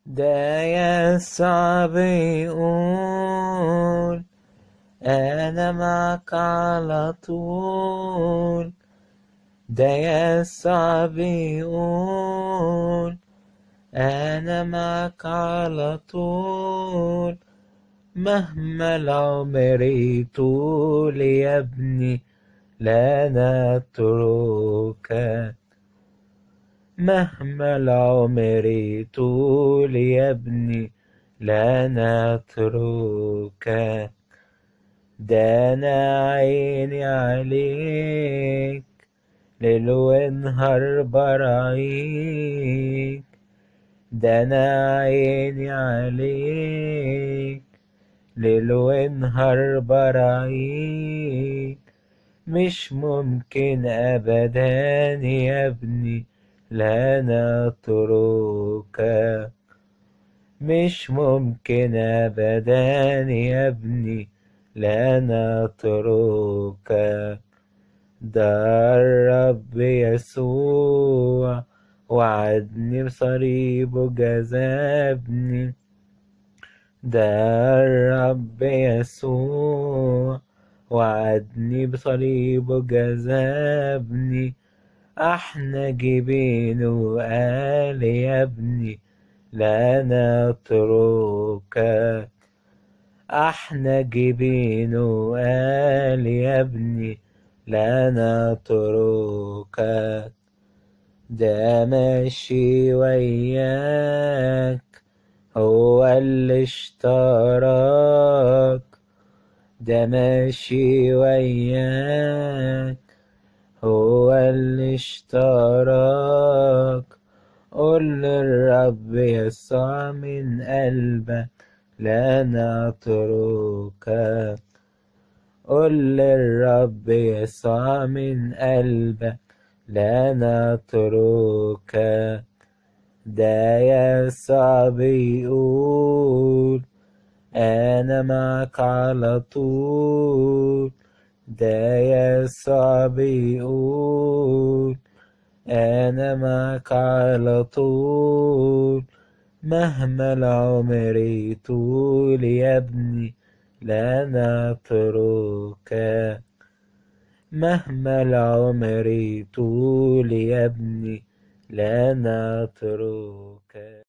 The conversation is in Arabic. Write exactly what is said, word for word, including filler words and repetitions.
ده يسوع بيقول أنا معك على طول. ده يسوع بيقول أنا معك على طول. مهما العمر يطول يا ابني لا نتركك. مهما العمر يطول يا ابني لا نتركك. ده أنا عيني عليك ليل ونهار براعيك. ده أنا عيني عليك ليل ونهار براعيك. مش ممكن أبدا يا ابني لا نتركك. مش ممكن أبدا يا ابني لا نتركك. ده الرب يسوع وعدني بصليبه جذبني. ده الرب يسوع وعدني بصليبه جذبني. احنا جبينه وقال يا ابني لا نتركك. احنا جبينه وقال يا ابني لا نتركك. ده ماشي وياك هو اللي اشتراك. ده ماشي وياك هو اللي اشتراك. قول للرب يسوع من قلبك لا نتركك. قول للرب يسوع من قلبك لا نتركك. ده يسوع بيقول أنا معك على طول. ده يسوع بيقول أنا معك على طول. مهما العمر يطول يا ابني لا نتركك. مهما العمر يطول يا ابني لا نتركك.